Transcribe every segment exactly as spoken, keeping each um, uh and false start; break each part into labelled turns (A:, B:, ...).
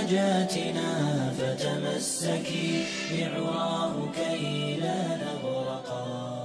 A: نجاتنا فتمسكي بعراه كي لا نغرقا.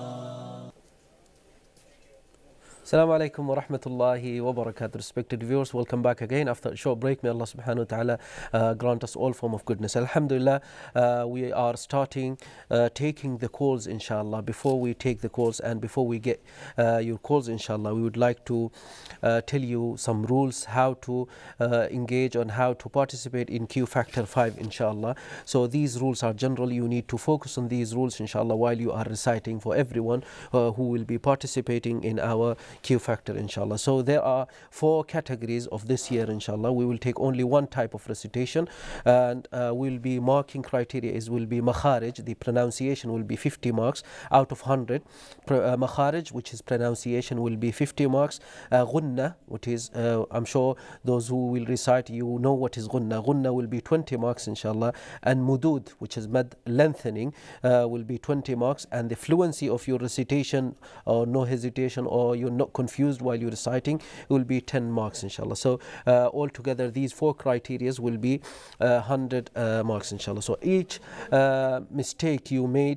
B: Assalamu alaikum wa rahmatullahi wa barakatuh. Respected viewers, welcome back again after a short break. May Allah subhanahu wa ta'ala uh, grant us all form of goodness. Alhamdulillah, uh, we are starting uh, taking the calls inshallah. Before we take the calls and before we get uh, your calls inshallah, we would like to uh, tell you some rules how to uh, engage and how to participate in Q Factor five inshallah. So these rules are general. You need to focus on these rules inshallah while you are reciting for everyone uh, who will be participating in our Q Factor inshallah. So there are four categories of this year inshallah. We will take only one type of recitation, and uh, we'll be marking criteria is will be makharij, the pronunciation will be fifty marks out of one hundred. Pro, uh, makharij, which is pronunciation, will be fifty marks. uh, ghunna, which is uh, I'm sure those who will recite, you know what is ghunna. Ghunna will be twenty marks inshallah, and mudud, which is mad lengthening, uh, will be twenty marks, and the fluency of your recitation, or no hesitation, or you're not confused while you're reciting, it will be ten marks inshallah. So uh, altogether these four criterias will be uh, one hundred uh, marks inshallah. So each uh, mistake you made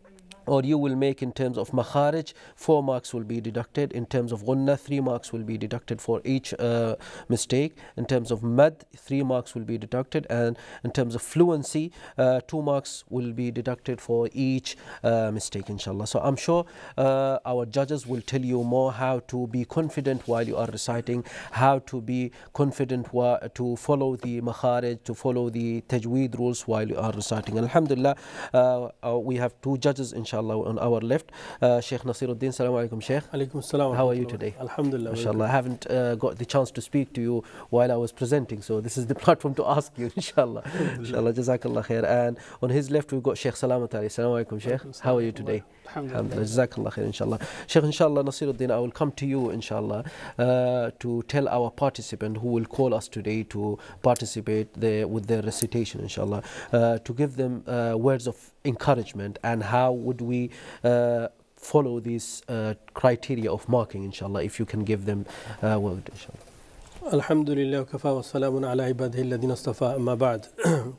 B: or you will make in terms of makharij, four marks will be deducted. In terms of ghunna, three marks will be deducted for each uh, mistake. In terms of mad, three marks will be deducted, and in terms of fluency, uh, two marks will be deducted for each uh, mistake inshallah. So I'm sure uh, our judges will tell you more how to be confident while you are reciting, how to be confident to follow the makharij, to follow the tajweed rules while you are reciting. Alhamdulillah, uh, uh, we have two judges inshallah on our left. uh, Sheikh Nasiruddin. Assalamu alaikum Sheikh.
C: Alaikum assalam.
B: How are you today?
C: Alhamdulillah.
B: Mashallah, I haven't uh, got the chance to speak to you while I was presenting, so this is the platform to ask you inshallah. Inshallah, jazakallah khair. And on his left we've got Sheikh Salamat Ali. Assalamu alaikum Sheikh. How are you today? Alhamdulillah, jazakallah khair inshallah. Sheikh, inshallah Nasiruddin, I will come to you inshallah uh, to tell our participant who will call us today to participate there with their recitation inshallah, uh, to give them uh, words of encouragement and how would we uh, follow these uh, criteria of marking inshallah, if you can give them uh, word inshallah.
C: Alhamdulillah, kafa wa salamun ala ibadihi alladhina istafa, amma ba'd.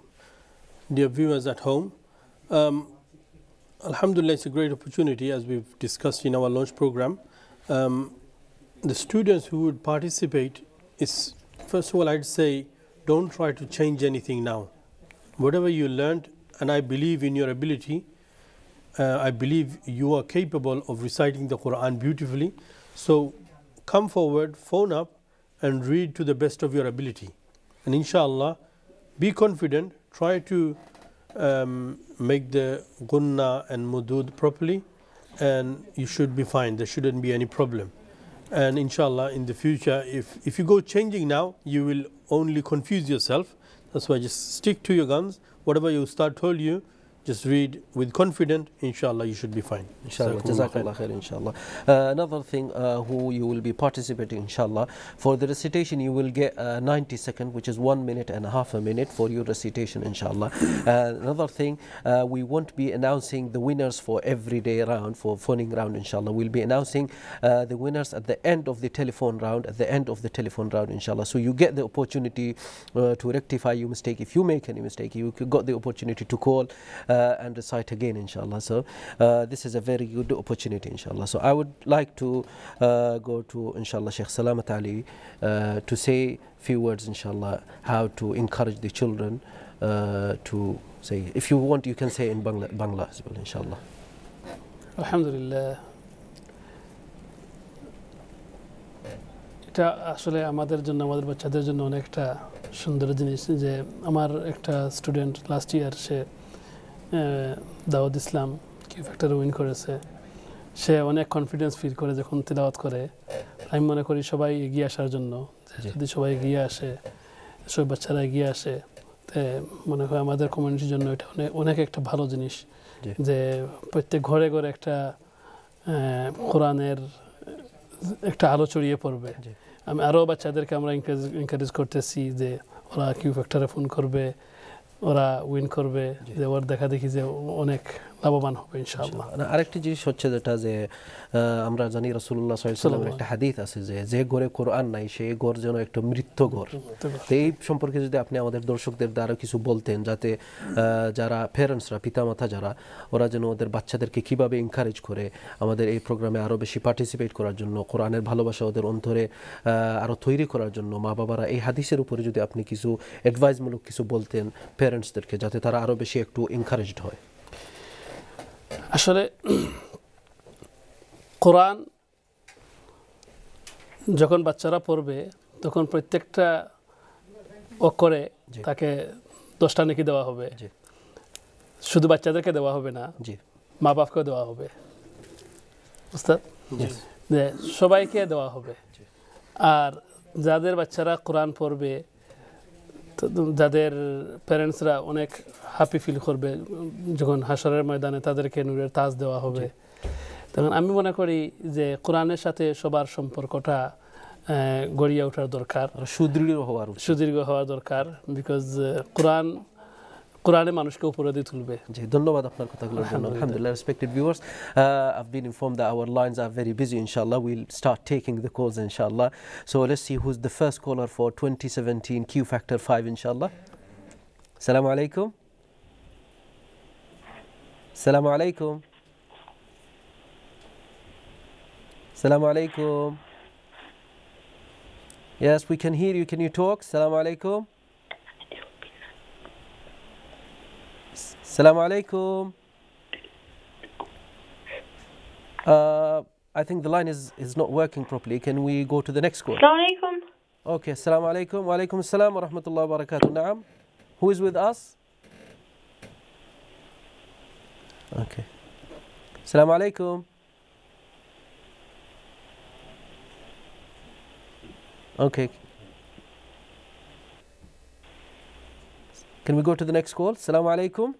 C: Dear viewers at home, um, Alhamdulillah, it's a great opportunity as we've discussed in our launch program. Um, the students who would participate is, first of all, I'd say don't try to change anything now. Whatever you learned, and I believe in your ability, uh, I believe you are capable of reciting the Quran beautifully. So come forward, phone up and read to the best of your ability. And inshallah, be confident, try to um, make the gunna and mudud properly, and you should be fine. There shouldn't be any problem. And inshallah, in the future, if, if you go changing now, you will only confuse yourself. That's why just stick to your guns. Whatever your ustad told you, just read with confidence, inshallah you should be fine.
B: Inshallah, jazakallah khair inshallah. Uh, another thing, uh, who you will be participating inshallah, for the recitation you will get uh, ninety seconds, which is one minute and a half a minute for your recitation inshallah. Uh, another thing, uh, we won't be announcing the winners for every day round, for phoning round inshallah. We'll be announcing uh, the winners at the end of the telephone round, at the end of the telephone round inshallah. So you get the opportunity uh, to rectify your mistake. If you make any mistake, you got the opportunity to call uh, Uh, and recite again inshallah. So uh, this is a very good opportunity inshallah. So I would like to uh, go to inshallah Sheikh Salamat Ali uh, to say few words inshallah, how to encourage the children uh, to say, if you want you can say in Bangla, Bangla as well inshallah.
D: Alhamdulillah, এটা আসলে আমাদের জন্য, আমাদের বাচ্চাদের জন্য অনেকটা সুন্দর জিনিস যে আমার একটা স্টুডেন্ট লাস্ট ইয়ার সে দাউদ ইসলাম কিউ ফ্যাক্টরে উইন করেছে। সে অনেক কনফিডেন্স ফিল করে যখন তিলাওয়াত করে। আমি মনে করি সবাই এগিয়ে আসার জন্য, যদি সবাই এগিয়ে আসে, সব বাচ্চারা এগিয়ে আসে, তে মনে হয় আমাদের কমিউনিটির জন্য এটা অনেক অনেক একটা ভালো জিনিস যে প্রত্যেক ঘরে ঘরে একটা কোরআনের একটা আলো ছড়িয়ে পড়বে। আমি আরও বাচ্চাদেরকে আমরা এনকারেজ করতেছি যে ওরা কিউ ফ্যাক্টরে ফোন করবে, ওরা উইন করবে, যে ওর দেখা দেখি যে অনেক লাভবান হবে ইনশাআল্লাহ।
B: না, আরেকটি জিনিস হচ্ছে যেটা যে আহ, আমরা জানি রাসূলুল্লাহ সাল্লাল্লাহু আলাইহি ওয়াসাল্লামের একটা হাদিস আছে যে যে ঘরে কোরআন নাই সেই ঘর যেন একটা মৃত্যু ঘর। তো এই সম্পর্কে যদি আপনি আমাদের দর্শকদের দ্বারা কিছু বলতেন, যাতে আহ, যারা প্যারেন্টসরা, পিতামাতা যারা, ওরা যেন ওদের বাচ্চাদেরকে কিভাবে এনকারেজ করে আমাদের এই প্রোগ্রামে আরও বেশি পার্টিসিপেট করার জন্য, কোরআনের ভালোবাসা ওদের অন্তরে আরও তৈরি করার জন্য মা বাবারা এই হাদিসের উপরে যদি আপনি কিছু অ্যাডভাইসমূলক কিছু বলতেন প্যারেন্টসদেরকে, যাতে তারা আরও বেশি একটু এনকারেজড হয়।
D: আসলে কোরআন যখন বাচ্চারা পড়বে তখন প্রত্যেকটা অক্ষরে তাকে দশটা নেকি দেওয়া হবে। শুধু বাচ্চাদেরকে দেওয়া হবে না, মা বাপকেও দেওয়া হবে, উস্তাদ, যে সবাইকে দেওয়া হবে। আর যাদের বাচ্চারা কোরআন পড়বে, যাদের প্যারেন্টসরা অনেক হ্যাপি ফিল করবে যখন হাসরের ময়দানে তাদেরকে নূরের তাজ দেওয়া হবে, তখন আমি মনে করি যে কোরআনের সাথে সবার সম্পর্কটা গড়িয়ে ওঠার দরকার,
B: সুদৃঢ় হওয়ার
D: সুদীর্ঘ হওয়া দরকার। বিকজ কোরআন কোরআনে মানুষকে উপরে দিয়ে তুলবে।
B: জি, ধন্যবাদ আপনার কথাগুলোর জন্য। আলহামদুলিল্লাহ। Respected viewers, uh, I've been informed that our lines are very busy. Inshallah, we'll start taking the calls inshallah. So let's see who's the first caller for twenty seventeen Q Factor five inshallah. Assalamu alaikum. Assalamu alaikum. Assalamu alaikum. Yes, we can hear you. Can you talk? Assalamu alaikum. Assalamu alaikum. Uh, I think the line is, is not working properly. Can we go to the next call?
E: Assalamu alaikum.
B: Okay, assalamu alaikum. Wa alaikum assalam wa rahmatullahi wa barakatuh. Naam. Who is with us? Okay. Assalamu alaikum. Okay. Can we go to the next call? Assalamu alaikum.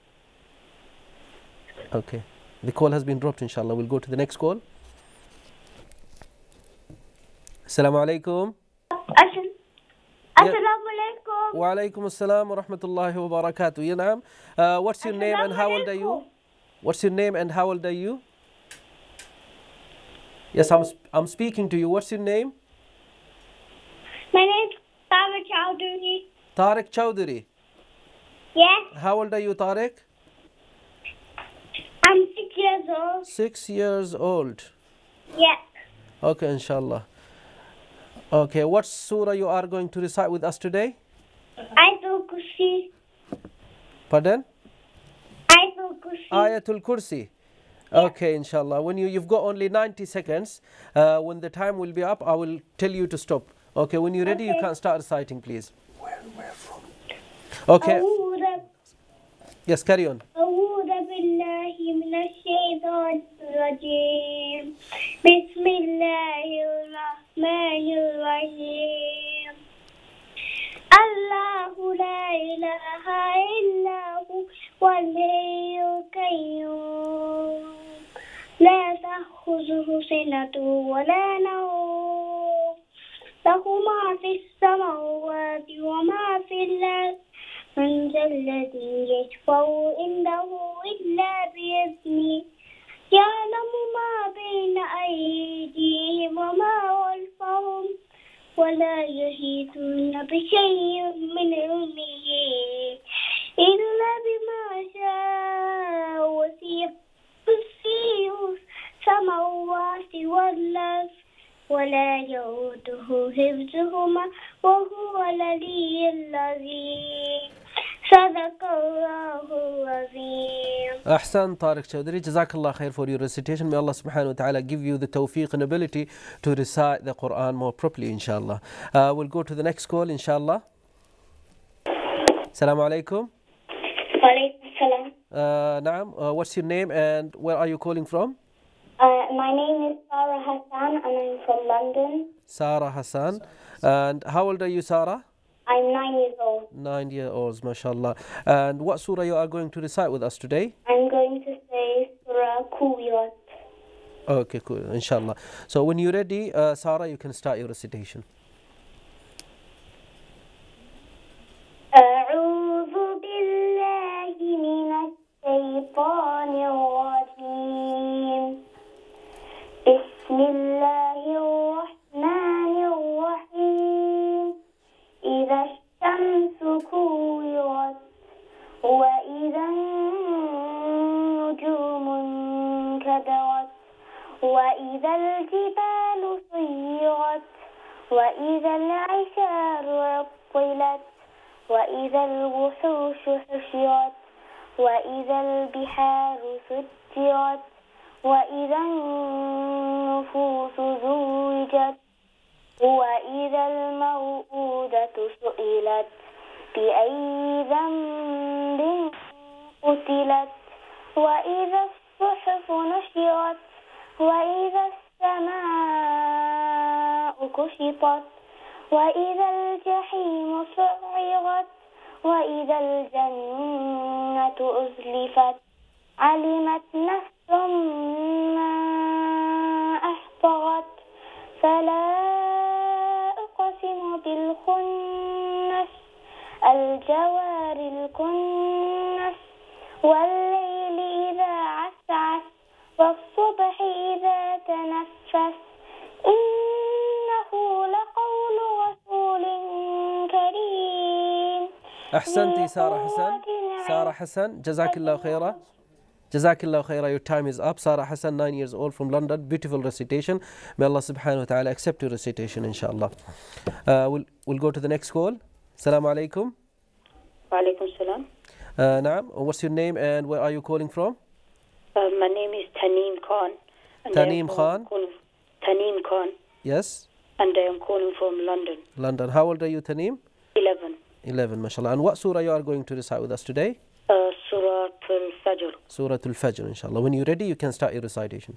B: Okay. The call has been dropped, inshallah. We'll go to the next call. Assalamu alaikum.
E: Assalamu alaikum.
B: Wa alaikum assalam wa rahmatullahi wa barakatuh. Ya naam. Uh, what's your name and how old are you? What's your name and how old are you? Yes, I'm, sp- I'm speaking to you. What's your name?
E: My name is Tariq Chowdhury.
B: Tariq Chowdhury.
E: Yes,
B: How old are you, Tariq?
E: I'm six years old.
B: Six years old.
E: Yes.
B: Okay, inshallah. Okay, what surah you are going to recite with us today?
E: Ayatul Kursi.
B: Pardon?
E: Ayatul Kursi.
B: Ayatul Kursi. Okay, inshallah. When you, you've got only ninety seconds. Uh, when the time will be up, I will tell you to stop. Okay, when you're ready, you
E: Okay.
B: can start reciting, please. Where, where from? Okay.
E: أعوذ
B: Yes, carry on.
E: أعوذ بالله من الشيطان الرجيم. بسم الله الرحمن الرحيم. الله لا إله إلا هو الحي القيوم لا تأخذه سنة ولا نوم له ما في السماوات وما في الأرض من ذا الذي يشفع عنده إلا بإذنه يعلم ما بين أيديهم وما خلفهم ولا يحيطون بشيء من علمه إلا بما شاء وسع كرسيه السماوات والأرض ولا يؤوده حفظهما وهو العلي العظيم صدق الله العظيم.
B: Ahsan, Tariq Chowdhury. Jazakallah khair for your recitation. May Allah subhanahu wa ta'ala give you the tawfiq and ability to recite the Quran more properly, inshallah. Uh, we'll go to the next call, inshallah. Assalamu alaikum.
E: Walaikum salam.
B: Uh, Naam, uh, what's your name and where are you calling from?
E: Uh, my name is Sarah Hassan and I'm from London.
B: Sarah Hassan. And how old are you, Sarah?
E: I'm nine years old.
B: Nine year olds, mashallah. And what surah you are going to recite with us today?
E: I'm going to say Surah Kuwiyat.
B: Okay, cool, inshallah. So when you're ready, uh, Sarah, you can start your recitation.
E: أعوذ بالله من الشيطان وإذا العشار عطلت وإذا الوحوش حشرت وإذا البحار سجرت وإذا النفوس زوجت وإذا الموءودة سئلت بأي ذنب قتلت وإذا الصحف نشرت وإذا السماء كشطت وإذا الجحيم سعرت وإذا الجنة أزلفت علمت نفس ما أحضرت فلا أقسم بالخنس الجوار الكنس والليل إذا عسعس والصبح إذا تنفس إنه لقول رسول كريم.
B: أحسنتي سارة حسن. سارة حسن, Jazakallah khaira. Jazakallah khaira, your time is up. Sarah Hassan, nine years old from London. Beautiful recitation. May Allah subhanahu wa ta'ala accept your recitation, inshallah. Uh, we'll, we'll go to the next call. Assalamu alaikum.
F: Wa alaikum salam.
B: Uh, naam. What's your name and where are you calling from?
F: Uh, my name is Taneem Khan. And
B: Taneem
F: I am
B: Khan?
F: calling- Taneem Khan.
B: Yes.
F: And I am calling from London.
B: London. How old are you, Taneem?
F: eleven.
B: eleven, mashallah. And what surah you are going to recite with us today?
F: Uh, Surah Al-Fajr.
B: Surah Al-Fajr, inshallah. When you're ready, you can start your recitation.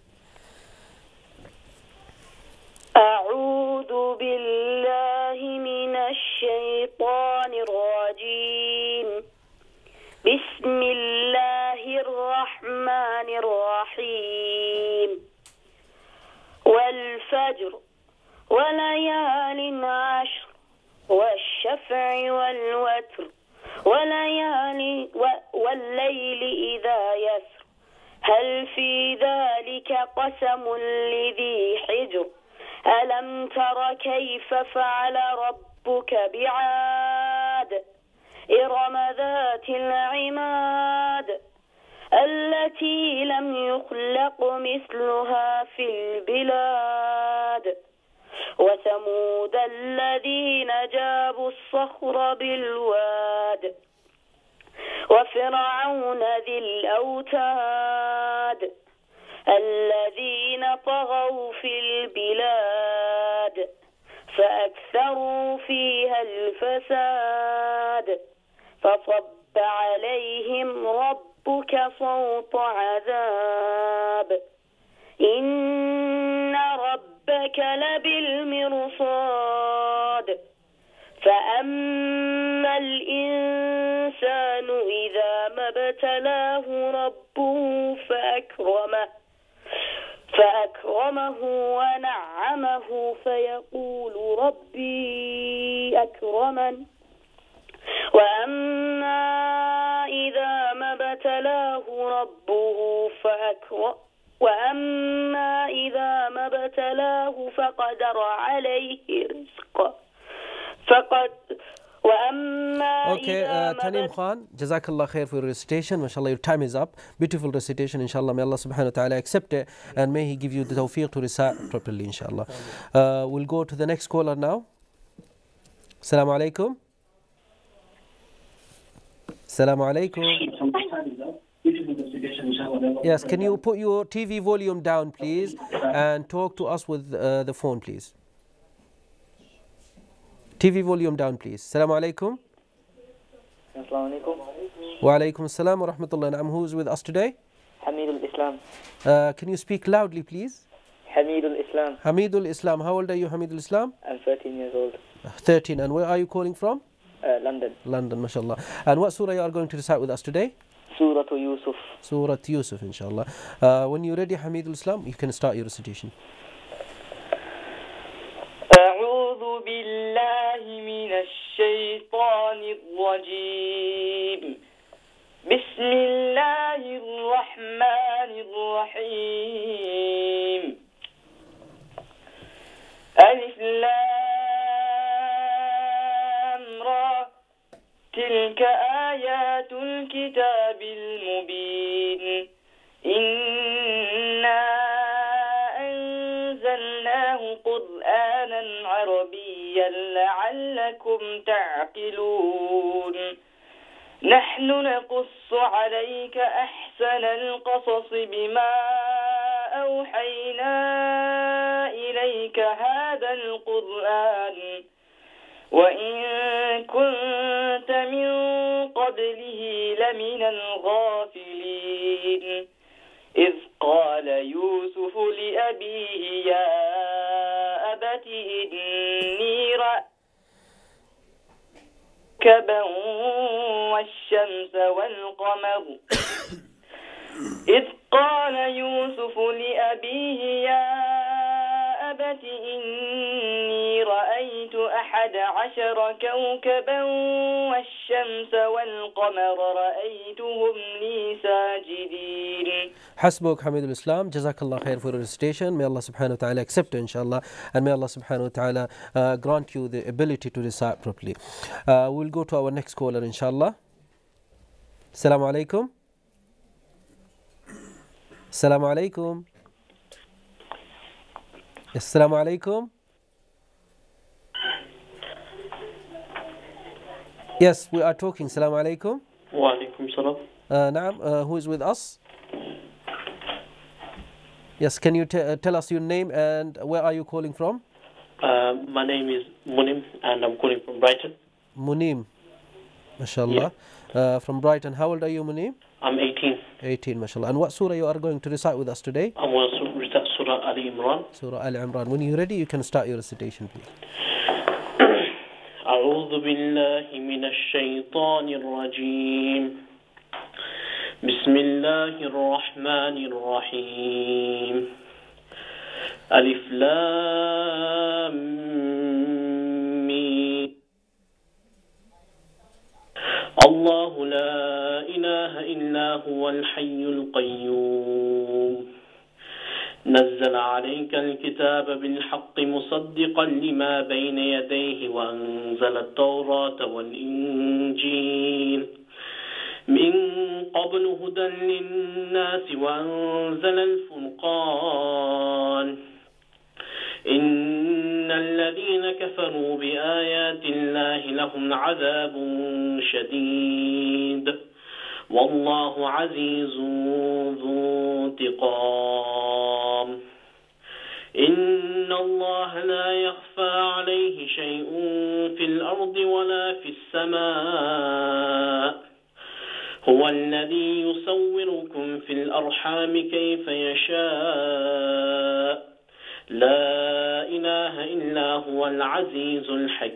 F: أعوذ بالله من الشيطان الرجيم. بسم الله الرحمن الرحيم. والفجر وليال عشر والشفع والوتر وليالي والليل إذا يسر هل في ذلك قسم لذي حجر ألم تر كيف فعل ربك بعاد إرم ذات العماد التي لم يخلق مثلها في البلاد وثمود الذين جابوا الصخر بالواد وفرعون ذي الأوتاد الذين طغوا في البلاد فأكثروا فيها الفساد فصب عليهم ربك صوت عذاب إن ربك لبالمرصاد فأما الإنسان إذا ما ابتلاه ربه فأكرمه فأكرمه ونعمه فيقول ربي أكرمن وأما إذا ما ابتلاه ربه فأكرمه وأما إذا ما ابتلاه فقدر عليه رزقه فقد وأما
B: Okay, uh, Taneem Khan, Jazakallah khair for your recitation. MashaAllah, your time is up. Beautiful recitation, inshallah. May Allah subhanahu wa ta'ala accept it and may He give you the tawfiq to recite properly, inshallah. Uh, we'll go to the next caller now. Assalamu alaikum. Assalamu alaikum. Yes, can you put your T V volume down, please, and talk to us with uh, the phone, please. T V volume down, please. Assalamu alaikum.
G: Assalamu alaikum.
B: Wa alaikum assalam wa rahmatullah. Naam, who is with us today?
G: Hamidul Islam.
B: Uh, can you speak loudly, please?
G: Hamidul Islam.
B: Hamidul Islam. How old are you, Hamidul Islam?
G: I'm thirteen years old.
B: thirteen. And where are you calling from?
G: Uh, London.
B: London, mashallah. And what surah you are going to recite with us today?
G: Surah Yusuf.
B: Surah Yusuf, inshallah. Uh, when you're ready, Hamidul Islam, you can start your recitation.
G: أعوذ بالله من الشيطان الرجيم. بسم الله الرحمن الرحيم. ألف لام را تلك آيات الكتاب المبين إنا أنزلناه قرآنا قرآنا عربيا لعلكم تعقلون نحن نقص عليك أحسن القصص بما أوحينا إليك هذا القرآن وإن كنت من قبله لمن الغافلين إذ قال يوسف لأبيه يا أبت إني رأيت كوكبا والشمس والقمر إذ قال يوسف لأبيه يا أبت إني رأيت أحد عشر كوكبا والشمس والقمر رأيتهم لي ساجدين.
B: حسبك حميد الإسلام. Jazakallah khair for your recitation. May Allah subhanahu wa ta'ala accept it inshallah, and may Allah subhanahu wa ta'ala uh, grant you the ability to recite properly. Uh, we'll go to our next caller inshallah. Assalamu alaikum. Assalamu alaikum. Assalamu alaikum. Yes, we are talking. Assalamu alaikum.
H: Wa alaikum salam.
B: Uh, Naam, uh, who is with us? Yes, can you t uh, tell us your name and where are you calling from?
H: Uh, my name is Munim and I'm calling from Brighton.
B: Munim, mashallah. Yeah. Uh, from Brighton. How old are you, Munim?
H: I'm eighteen.
B: eighteen, mashallah. And what surah you are going to recite with us today?
H: I'm going to recite Surah Ali Imran.
B: Surah Ali Imran. When you're ready, you can start your recitation, please.
H: أعوذ بالله من الشيطان الرجيم بسم الله الرحمن الرحيم ألف لام ميم الله لا إله إلا هو الحي القيوم نزل عليك الكتاب بالحق مصدقا لما بين يديه وأنزل التوراة والإنجيل من قبل هدى للناس وأنزل الفرقان إن الذين كفروا بآيات الله لهم عذاب شديد والله عزيز ذو انتقام إن الله لا يخفى عليه شيء في الأرض ولا في السماء هو الذي يصوركم في الأرحام كيف يشاء لا إله إلا هو العزيز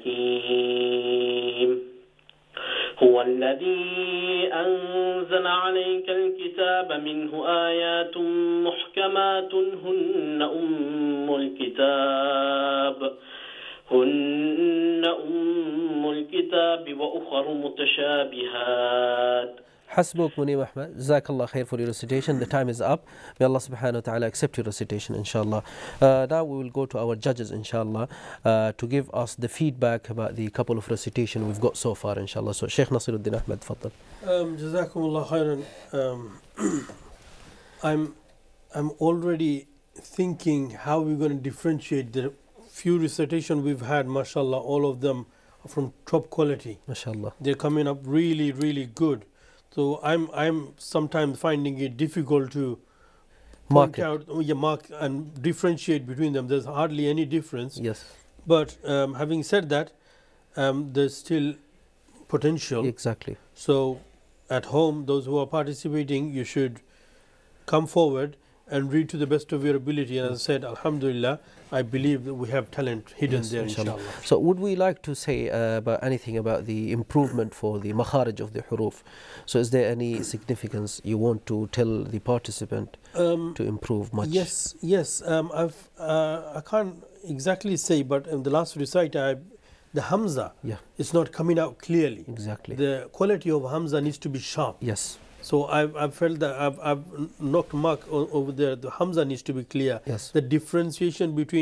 H: الحكيم هو الذي أنزل عليك الكتاب منه آيات محكمات هن أم الكتاب هن أم الكتاب وأخر متشابهات.
B: Hasbuk Munim Ahmed. Jazakallah khair for your recitation. The time is up. May Allah subhanahu wa ta'ala accept your recitation inshallah. Uh, now we will go to our judges inshallah uh, to give us the feedback about the couple of recitation we've got so far inshallah. So Sheikh Nasiruddin Ahmed, tfaddal.
C: Um, Jazakumullah khairan. Um, I'm, I'm already thinking how we're going to differentiate the few recitation we've had, mashallah, all of them are from top quality.
B: Mashallah.
C: They're coming up really, really good. So I'm I'm sometimes finding it difficult to
B: mark
C: point out, oh, yeah, mark and differentiate between them. There's hardly any difference.
B: Yes.
C: But um, having said that, um, there's still potential.
B: Exactly.
C: So at home, those who are participating, you should come forward and read to the best of your ability. And as I said, alhamdulillah, I believe that we have talent hidden
B: yes,
C: there,
B: inshallah.
C: inshallah.
B: So would we like to say uh, about anything about the improvement for the makharij of the huruf? So is there any significance you want to tell the participant um, to improve much?
C: Yes, yes. Um, I've, uh, I can't exactly say, but in the last recite, I, the Hamza
B: yeah.
C: is not coming out clearly.
B: Exactly.
C: The quality of Hamza needs to be sharp.
B: Yes.
C: So I've, I've felt that I've, I've knocked mark over there. The Hamza needs to be clear.
B: Yes.
C: The differentiation between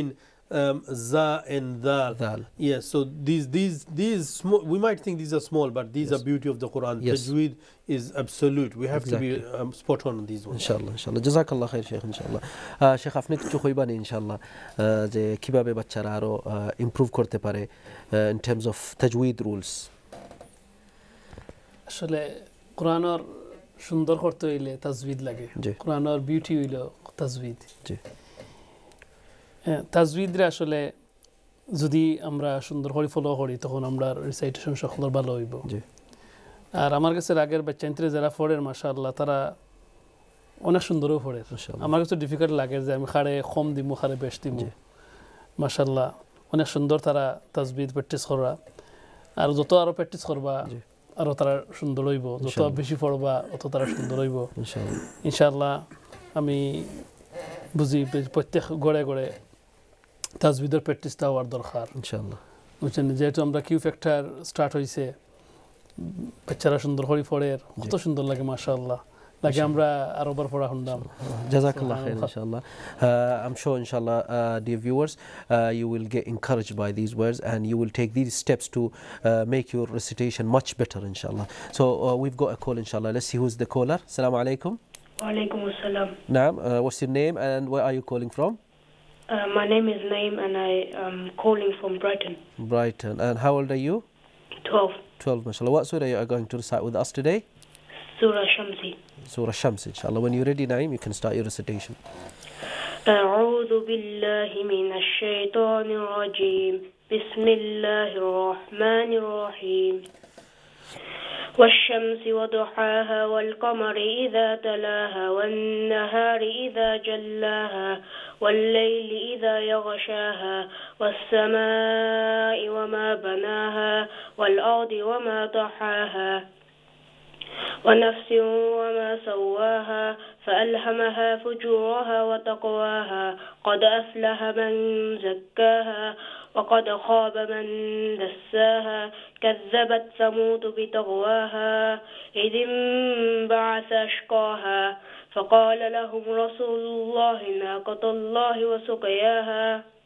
C: um, za and dal.
B: Dal.
C: Yes, so these these these small, we might think these are small, but these
B: Yes.
C: are beauty of the Quran.
B: Yes.
C: Tajweed is absolute. We have
B: Exactly.
C: to be um, spot on on these ones.
B: ইনশাআল্লাহ ইনশাআল্লাহ জাযাকাল্লাহ খাইর শেখ ইনশাআল্লাহ আহ, শেখ আপনি কিছু কইবানি ইনশাআল্লাহ আহ, যে কিভাবে বাচ্চারা আরো ইমপ্রুভ করতে পারে ইন টার্মস অফ তাজউইদ রুলস
D: আসলে কোরআনের সুন্দর করতে হইলে তাজবিদ লাগে
B: জি।
D: কোরআনের বিউটি হইল তাজবিদ
B: জি
D: তাজবিদরে আসলে যদি আমরা সুন্দর করে ফলো করি তখন আমরা রিসাইটেশন সকল ভালো হইব
B: জি
D: আর আমার কাছে আগের বাচ্চান্তরে যারা পড়েন মাশাআল্লাহ তারা অনেক সুন্দরও পড়ে
B: মাশাআল্লাহ
D: আমার কাছে ডিফিকাল্ট লাগে যে আমি খাড়ে কম দিমু খাড়ে বেশ দিমু
B: জি।
D: মাশাআল্লাহ অনেক সুন্দর তারা তাজবিদ প্র্যাকটিস করা আর যত আরো প্র্যাকটিস করবা
B: জি।
D: আরো তারা সুন্দর হইব যত
B: ইনশাআল্লাহ।
D: বেশি পড়বা তত তারা সুন্দর হইব
B: ইনশাআল্লাহ
D: ইনশাআল্লাহ আমি বুঝি যে প্রত্যেক গড়ে গড়ে তাজবিদের প্র্যাকটিসটা হওয়ার দরকার
B: ইনশাআল্লাহ
D: বুঝছেন যেহেতু আমরা কিউ ফ্যাক্টর স্টার্ট হয়েছে বাচ্চারা সুন্দর করে পড়ে কত সুন্দর লাগে মাশাআল্লাহ লাগে আমরা আরো বার পড়া শুনলাম
B: Jazakallah khair, inshallah. Uh, I'm sure, inshallah, uh, dear viewers, uh, you will get encouraged by these words and you will take these steps to uh, make your recitation much better, inshallah. So, uh, we've got a call, inshallah. Let's see who's the caller. Assalamu alaikum.
I: Walaikum assalam.
B: Naam, uh, what's your name and where are you calling from?
I: Uh, my name is Naeem and I am calling from Brighton.
B: Brighton. And how old are you?
I: twelve.
B: twelve, mashallah. What surah are you going to recite with us today?
I: Surah Shamsi.
B: Surah Shams, inshallah. When you're ready, Naeem, you can start your recitation.
I: أعوذ بالله من الشيطان الرجيم. بسم الله الرحمن الرحيم. والشمس وضحاها والقمر إذا تلاها والنهار إذا جلاها والليل إذا يغشاها والسماء وما بناها والأرض وما طحاها ونفس وما سواها فألهمها فجورها وتقواها قد أفلح من زكاها وقد خاب من دساها كذبت ثمود بطغواها إذ انبعث أشقاها فقال لهم رسول الله ناقة الله وسقياها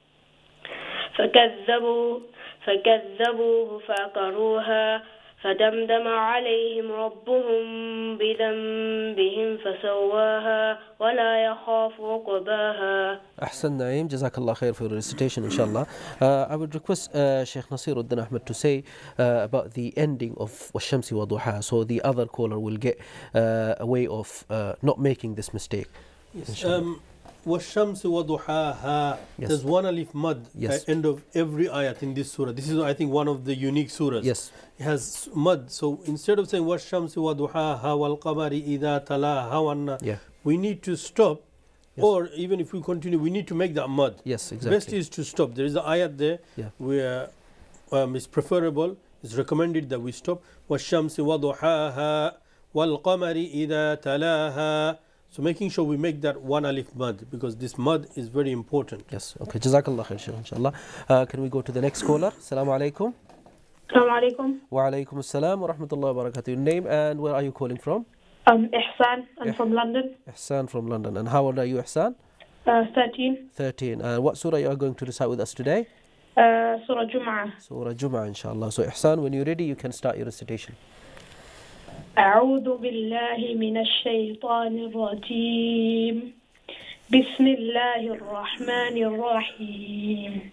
I: فكذبوا فكذبوه فعقروها فدمدم عليهم ربهم بذنبهم فسواها ولا يخاف عقباها.
B: Ahsan Naeem, Jazakallah khair for your recitation, inshallah. Uh, I would request uh, Sheikh Nasiruddin Ahmed to say uh, about the ending of Washamsi wa Duha, so the other caller will get uh, a way of uh, not making this mistake.
C: Yes. Um, وَالشَّمْسِ وَضُحَاهَا.
B: Yes.
C: There's one alif mad
B: Yes.
C: at end of every ayat in this surah. This is, I think, one of the unique surahs.
B: Yes.
C: It has mad. So instead of saying وَالشَّمْسِ وَضُحَاهَا وَالْقَمَرِ إِذَا تَلَاهَا وَالنَّ,
B: Yeah.
C: we need to stop.
B: Yes.
C: Or even if we continue, we need to make that mad.
B: Yes, exactly.
C: Best is to stop. There is an ayat there
B: Yeah.
C: where um, it's preferable, it's recommended that we stop. وَالشَّمْسِ وَضُحَاهَا وَالْقَمَرِ إِذَا تَلَاهَا. So making sure we make that one alif mad, because this mad is very important.
B: Yes, okay. Jazakallah khair, Shaykh, inshallah. Uh, can we go to the next caller? Assalamu alaikum.
E: Assalamu alaikum.
B: Wa alaikum assalam wa rahmatullahi wa barakatuh. Your name and where are you calling from?
E: Um, Ihsan, I'm
B: Eh.
E: from London.
B: Ihsan from London. And how old are you, Ihsan?
E: Uh, thirteen.
B: thirteen. And what surah you are going to recite with us today?
E: Uh, Surah Jum'ah.
B: Surah Jum'ah, inshallah. So Ihsan, when you're ready, you can start your recitation.
E: أعوذ بالله من الشيطان الرجيم. بسم الله الرحمن الرحيم.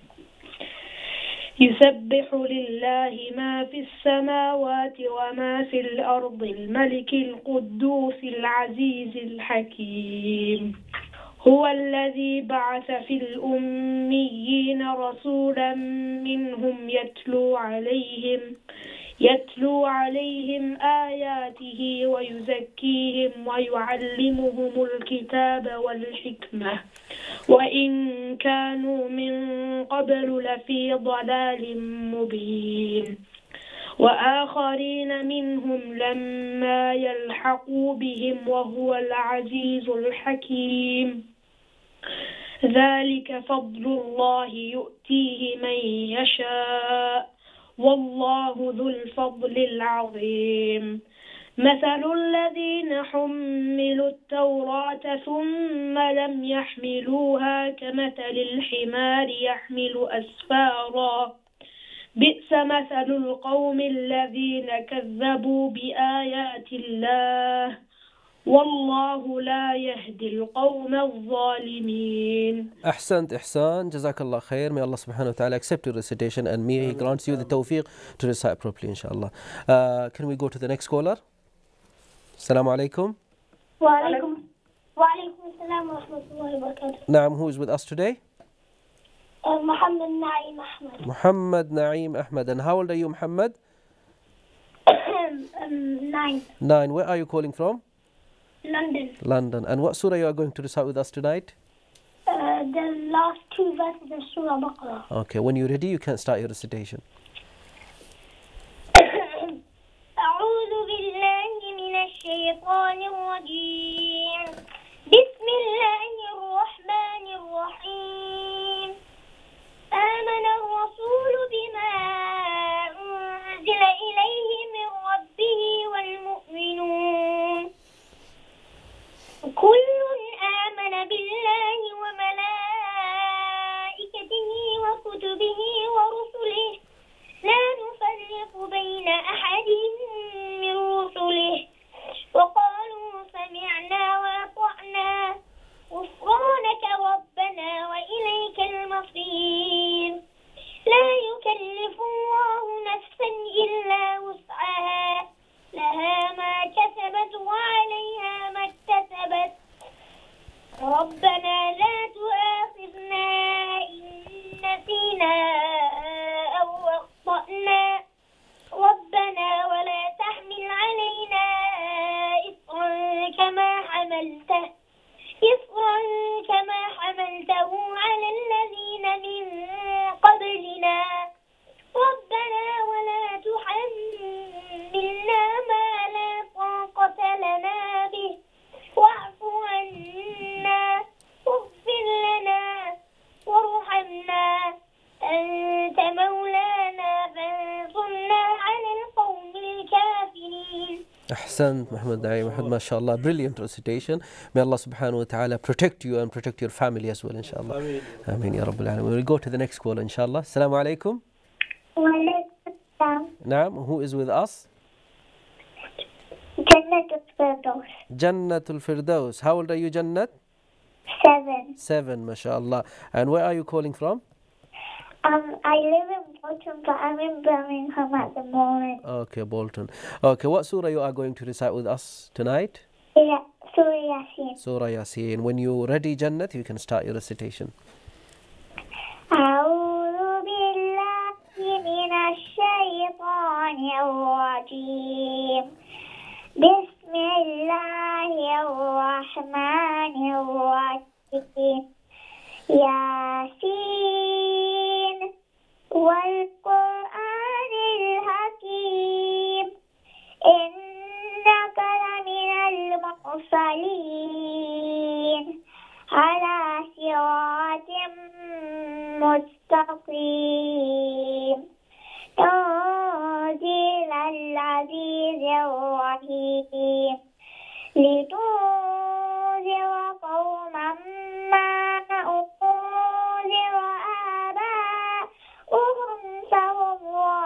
E: يسبح لله ما في السماوات وما في الأرض الملك القدوس العزيز الحكيم. هو الذي بعث في الأميين رسولا منهم يتلو عليهم يتلو عليهم آياته ويزكيهم ويعلمهم الكتاب والحكمة وإن كانوا من قبل لفي ضلال مبين وآخرين منهم لما يلحقوا بهم وهو العزيز الحكيم. ذلك فضل الله يؤتيه من يشاء والله ذو الفضل العظيم.
I: مثل الذين حملوا التوراة ثم لم يحملوها كمثل الحمار يحمل أسفارا بئس مثل القوم الذين كذبوا بآيات الله والله لا يهدي القوم الظالمين.
B: أحسنت إحسان, Jazakallah khair. May Allah subhanahu wa ta'ala accept your recitation and may He grants you the tawfiq to recite properly, inshallah. Uh, can we go to the next caller? Assalamu alaikum.
E: Wa alaikum. Wa alaikum assalam wa rahmatullahi wa barakatuh.
B: Naam, who is with us today?
E: Uh, Muhammad Naeem Ahmed.
B: Muhammad Naeem Ahmed. And how old are you, Muhammad?
E: um, nine.
B: Nine. Where are you calling from?
E: London.
B: London. And what surah you are going to recite with us tonight?
E: Uh, the last two verses of Surah Baqarah.
B: Okay, when you're ready, you can start your recitation.
E: أعوذ بالله من الشيطان الرجيم. بسم الله الرحمن الرحيم. آمن الرسول بما أنزل إليه من ربه والمؤمنون كل آمن بالله وملائكته وكتبه ورسله لا نفرق بين أحد من رسله وقالوا سمعنا وأطعنا غفرانك ربنا وإليك المصير لا يكلف الله نفسا إلا وسعها لها ما كسبت وعليها ما اكتسبت ربنا لا تؤاخذنا إن نسينا أو أخطأنا ربنا ولا تحمل علينا إصرا كما حملته إصرا كما حملته على الذين من قبلنا ربنا ولا تحملنا ما لا طاقة لنا به واعف عنا واغفر لنا وارحمنا أنت مولانا فانصرنا على القوم الكافرين.
B: Ahsant, Muhammad Naeem Ahmed, mashallah, brilliant recitation. May Allah subhanahu wa ta'ala protect you and protect your family as well, inshallah. Ameen. Ameen, ya Rabbil Alameen. We'll go to the next call, inshallah. Assalamu alaikum.
E: Wa alaikum assalam.
B: Naam, who is with us?
E: Jannatul Firdaus.
B: Jannatul Firdaus. How old are you, Jannat?
E: Seven.
B: Seven, mashallah. And where are you calling from?
E: Um, I live in Bolton, but I'm in Birmingham at the moment.
B: Okay, Bolton. Okay, what surah you are going to recite with us tonight?
E: Yeah, Surah Yasin.
B: Surah Yasin. When you're ready, Jannat, you can start your recitation.
E: أعوذ بالله من الشيطان الرجيم. بسم الله الرحمن الرحيم. ياسين والقرآن الحكيم إنك لمن المرسلين على صراط مستقيم تنزيل العزيز الرحيم لتنذر قوما ما أنذر آباؤهم فهم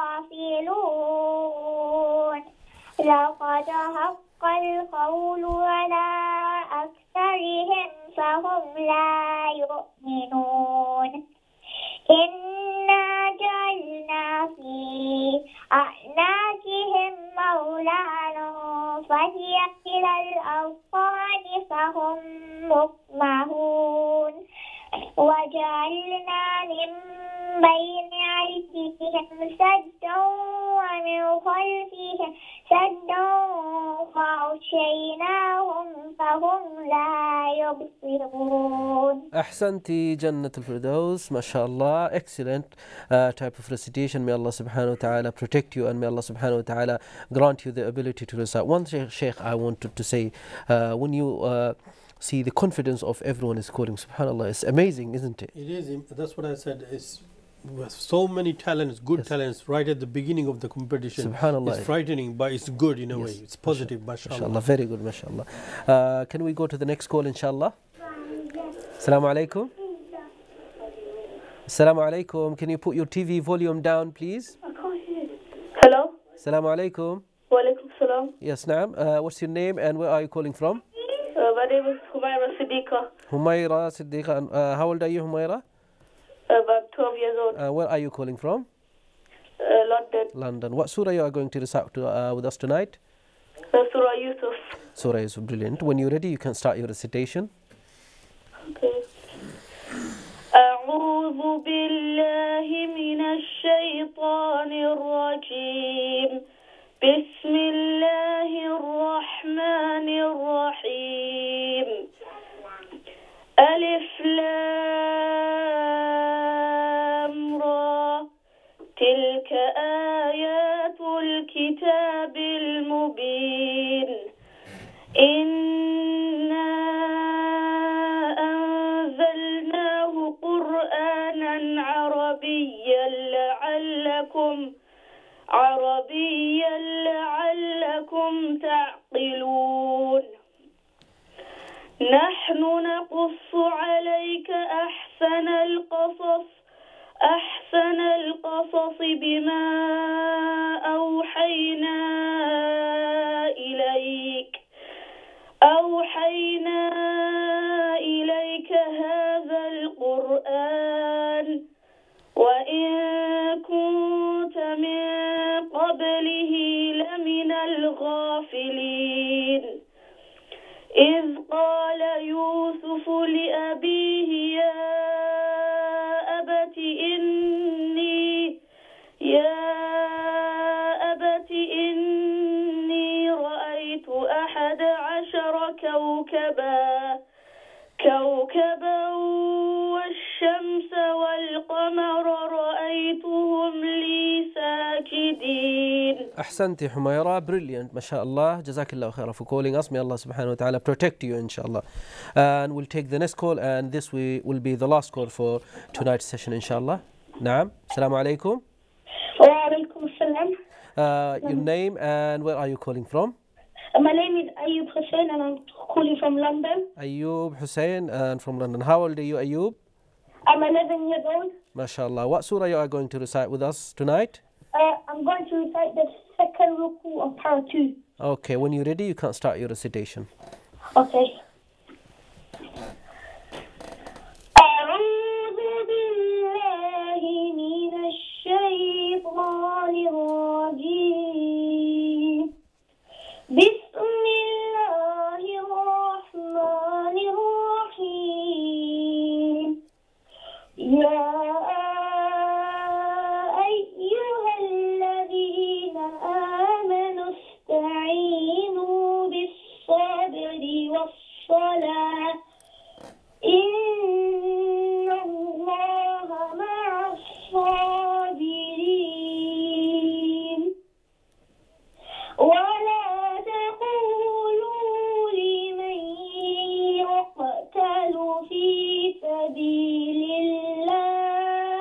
E: غافلون لقد حق القول على أكثرهم فهم لا يؤمنون إنا جعلنا في أعناقهم أغلالا فهي إلى الأذقان فهم مقمحون وجعلنا من بين أيديهم سدا ومن خلفهم سدا فأغشيناهم فهم لا يبصرون.
B: Ahsanti Jannatul Firdaus, mashallah, excellent uh, type of recitation. May Allah subhanahu wa ta'ala protect you and may Allah subhanahu wa ta'ala grant you the ability to recite. One Shaykh I wanted to say, uh, when you uh, see the confidence of everyone is calling, subhanallah, it's amazing, isn't it?
C: It is, that's what I said. It's so many talents, good
B: yes.
C: talents, right at the beginning of the competition.
B: Subhanallah.
C: It's frightening, but it's good in a
B: yes.
C: way. It's positive, mashallah.
B: Mashallah, very good, mashallah. Uh, can we go to the next call, inshallah? Assalamu alaikum. Assalamu alaikum. Can you put your T V volume down, please?
I: I can't hear. Hello?
B: Assalamu alaikum.
I: Wa alaikum salam.
B: Yes, Naam. Uh, what's your name and where are you calling from?
I: Uh, my name is Humaira Siddiqa.
B: Humaira Siddiqa. Uh, how old are you, Humaira?
I: Uh, about twelve years old.
B: Uh, where are you calling from?
I: Uh, London.
B: London. What surah you are going to recite to, uh, with us tonight?
I: Uh, Surah Yusuf.
B: Surah Yusuf, brilliant. When you're ready, you can start your recitation.
I: Okay. أعوذ بالله من الشيطان الرجيم بسم الله الرحمن الرحيم ألف لام را تلك آيات الكتاب المبين إنا أنزلناه قرآنا عربيا لعلكم عربيا لعلكم تعقلون نحن نقص عليك أحسن القصص أحسن القصص بما أوحينا إليك أوحينا إليك هذا القرآن وإن كنت من قبله لمن الغافلين إذ قال يوسف لأبيه يا أبت إني يا أبت إني رأيت أحد عشر كوكبا كوكبا والشمس والقمر رأيتهم لي ساجدين.
B: أحسنتي حميرة, brilliant, mashallah. Jazakallah khaira for calling us. May Allah subhanahu wa ta'ala protect you, inshallah. And we'll take the next call, and this we will be the last call for tonight's session, inshallah. Naam. Assalamu alaikum.
E: Wa alaikum salam.
B: Uh, your name and where are you calling from?
E: Uh, my name is Ayub Hussein and I'm calling from London.
B: Ayub Hussein and from London. How old are you, Ayub?
E: I'm eleven years old.
B: MashaAllah. What surah you are going to recite with us tonight?
E: Uh, I'm going to recite the second ruku of Para two.
B: Okay, when you're ready, you can start your recitation.
E: Okay. أعوذ بالله من الشيطان الرجيم بسم الله الرحمن الرحيم يا أيها الذين آمنوا استعينوا بالصبر والصلاة إن الله مع الصابرين ولا تقولوا لمن يقتل في سبيل الله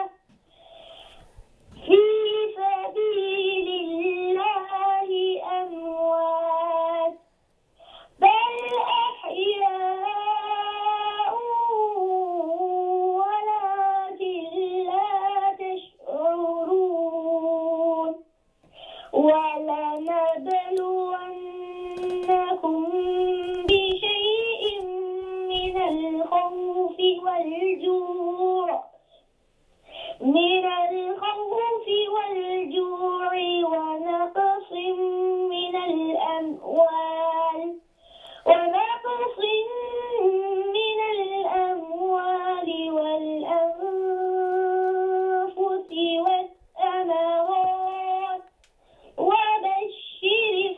E: في سبيل الله أموات بل أحياء ولكن لا تشعرون ولنبلونكم بشيء من الخوف والجوع من الخوف والجوع ونقص من الأموال ونقص من الأموال والأنفس والثمرات وبشر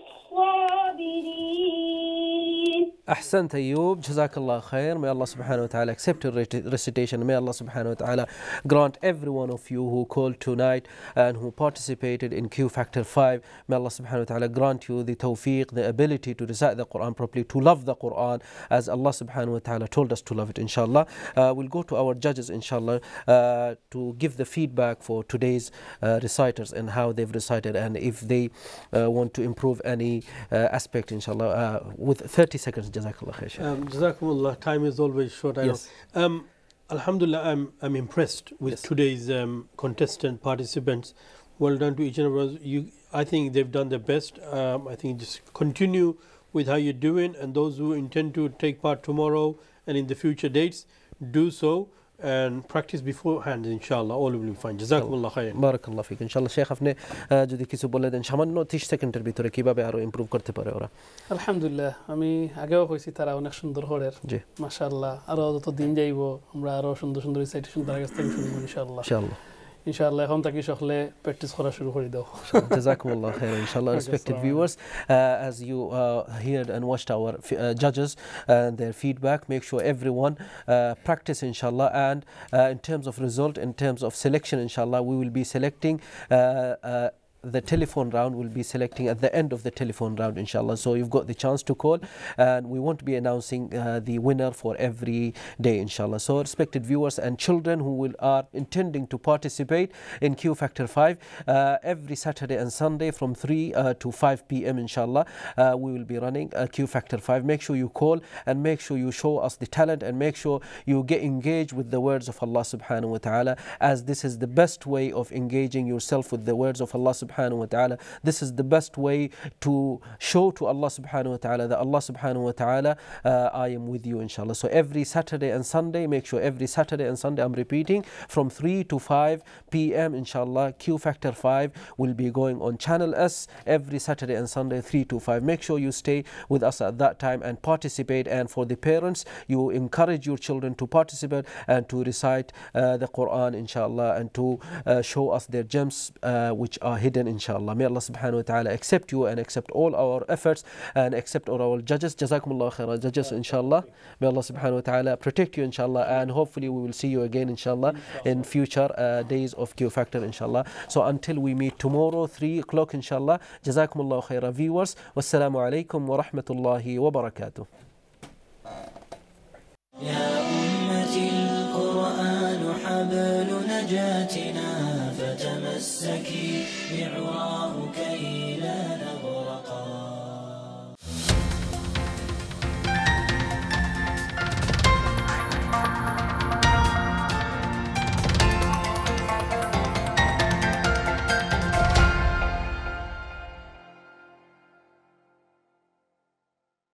B: Ahsant Ayyub, Jazakallah khair. May Allah subhanahu wa ta'ala accept your recitation. May Allah subhanahu wa ta'ala grant every one of you who called tonight and who participated in Q Factor five. May Allah subhanahu wa ta'ala grant you the tawfiq, the ability to recite the Quran properly, to love the Quran as Allah subhanahu wa ta'ala told us to love it, inshallah. Uh, we'll go to our judges, inshallah, uh, to give the feedback for today's uh, reciters and how they've recited and if they uh, want to improve any uh, aspect, inshallah, uh, with thirty seconds. Jazakallah khair.
C: Um, Jazakumullah. Time is always short. I
B: yes.
C: know. Um, Alhamdulillah, I'm I'm impressed with yes. today's um, contestant participants. Well done to each and every one. You, I think they've done their best. Um, I think just continue with how you're doing, and those who intend to take part tomorrow and in the future dates, do so and practice beforehand, inshallah. All will be fine. Jazakumullah khair.
B: Barakallah fik. Inshallah Sheikh আপনি যদি কিছু বলে দেন সামান্য ত্রিশ সেকেন্ডের ভিতরে কিভাবে আরো ইমপ্রুভ করতে পারে ওরা?
D: আলহামদুলিল্লাহ, আমি আগেও কইছি তারা অনেক সুন্দর হরের।
B: জি।
D: মাশাআল্লাহ, আরো যত দিন যাইবো আমরা আরো সুন্দর সুন্দর রিসাইটেশন তার কাছ থেকে শুনবো ইনশাআল্লাহ।
B: ইনশাআল্লাহ।
D: Inshallah, এখন থেকে সকলে প্র্যাকটিস করা শুরু করে দাও।
B: Jazakumullah khair. Inshallah, respected viewers, uh, as you uh, heard and watched our uh, judges and their feedback, make sure everyone uh, practice, inshallah. And uh, in terms of result, in terms of selection, inshallah, we will be selecting uh, uh, the telephone round will be selecting at the end of the telephone round, inshallah. So you've got the chance to call, and we won't be announcing uh, the winner for every day, inshallah. So respected viewers and children who will are intending to participate in Q Factor five, uh, every Saturday and Sunday from three uh, to five p m inshallah, uh, we will be running uh, Q Factor five. Make sure you call and make sure you show us the talent and make sure you get engaged with the words of Allah subhanahu wa ta'ala, as this is the best way of engaging yourself with the words of Allah subhanahu wa ta'ala. This is the best way to show to Allah subhanahu wa ta'ala that Allah subhanahu wa ta'ala, uh, I am with you, inshallah. So every Saturday and Sunday, make sure every Saturday and Sunday, I'm repeating, from three to five p m inshallah, Q Factor five will be going on Channel S every Saturday and Sunday, three to five. Make sure you stay with us at that time and participate. And for the parents, you encourage your children to participate and to recite uh, the Quran, inshallah, and to uh, show us their gems uh, which are hidden, inshallah. May Allah subhanahu wa ta'ala accept you and accept all our efforts and accept all our judges. Jazakumullah khairan, judges, inshallah. May Allah subhanahu wa ta'ala protect you, inshallah, and hopefully we will see you again, inshallah, in future uh, days of Q Factor, inshallah. So until we meet tomorrow, three o'clock, inshallah. Jazakumullah khairan, viewers. Wassalamu alaikum wa rahmatullahi wa barakatuh.
A: يا أمتي القرآن حبل نجاتنا فتمسكي بعواه كي لا